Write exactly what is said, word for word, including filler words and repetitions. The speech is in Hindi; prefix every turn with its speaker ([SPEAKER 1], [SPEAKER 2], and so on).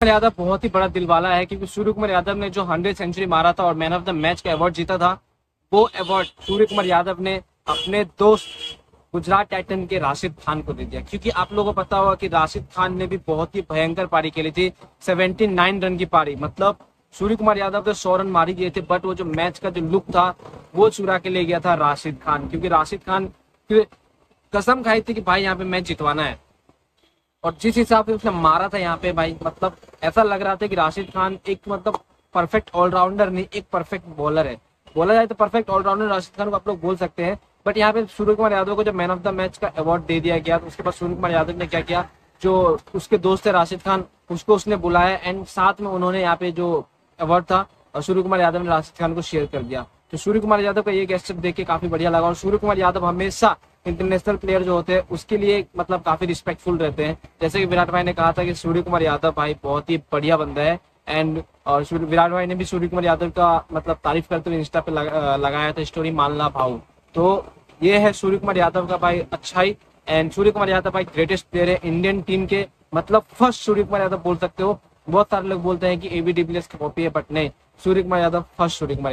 [SPEAKER 1] यादव बहुत ही बड़ा दिलवाला है, क्योंकि सूर्य कुमार यादव ने जो हंड्रेड सेंचुरी मारा था और मैन ऑफ द मैच का अवार्ड जीता था, वो अवार्ड सूर्य कुमार यादव ने अपने दोस्त गुजरात टाइटन के राशिद खान को दे दिया। क्योंकि आप लोगों को पता होगा कि राशिद खान ने भी बहुत ही भयंकर पारी खेली थी, उन्यासी रन की पारी। मतलब सूर्य कुमार यादव तो सौ रन मारी गए थे, बट वो जो मैच का जो लुक था वो चुरा के ले गया था राशिद खान, क्योंकि राशिद खान कसम खाई थी कि भाई यहाँ पे मैच जितवाना है। और जिस हिसाब से उसने मारा था यहाँ पे भाई, मतलब ऐसा लग रहा था कि राशिद खान एक मतलब परफेक्ट ऑलराउंडर नहीं, एक परफेक्ट बॉलर है। बोला जाए तो परफेक्ट ऑलराउंडर राशिद खान को आप लोग बोल सकते हैं। बट यहाँ पे सूर्य कुमार यादव को जब मैन ऑफ द मैच का अवार्ड दे दिया गया, तो उसके बाद सूर्य कुमार यादव ने क्या किया, जो उसके दोस्त है राशिद खान, उसको उसने बुलाया एंड साथ में उन्होंने यहाँ पे जो अवार्ड था और सूर्य कुमार यादव ने राशिद खान को शेयर कर दिया। तो सूर्य कुमार यादव का ये गेस्चर देख के काफी बढ़िया लगा। और सूर्य कुमार यादव हमेशा इंटरनेशनल प्लेयर जो होते हैं उसके लिए मतलब काफी रिस्पेक्टफुल रहते हैं। जैसे कि विराट भाई ने कहा था कि सूर्य कुमार यादव भाई बहुत ही बढ़िया बंदा है। एंड और विराट भाई ने भी सूर्य कुमार यादव का मतलब तारीफ करते हुए इंस्टा पे लगा, लगाया था स्टोरी मानला भाव। तो ये है सूर्य कुमार यादव का भाई अच्छाई। एंड सूर्य कुमार यादव भाई ग्रेटेस्ट प्लेयर है इंडियन टीम के, मतलब फर्स्ट सूर्य कुमार यादव बोल सकते हो। बहुत सारे लोग बोलते हैं कि एबी डिविलियर्स की कॉपी है, बट नहीं, सूर्य कुमार यादव फर्स्ट सूर्य कुमार